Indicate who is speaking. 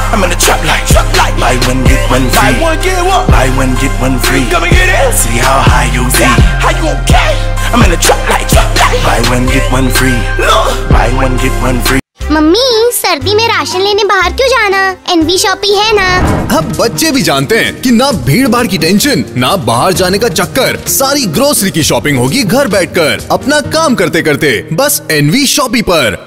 Speaker 1: I'm in the trap like buy one get one free. Buy one get what? Buy one get one free. Come and get it. See how high you see. How you okay? I'm in the trap like buy one get one free. Buy one get one free.
Speaker 2: Mummy सर्दी में ration लेने बाहर क्यों जाना? N V shoppe है ना।
Speaker 3: अब बच्चे भी जानते हैं कि ना भीड़ भाड़ की टेंशन, ना बाहर जाने का चक्कर, सारी ग्रोसरी की शॉपिंग होगी घर बैठकर, अपना काम करते करते, बस एनवी शॉपी पर।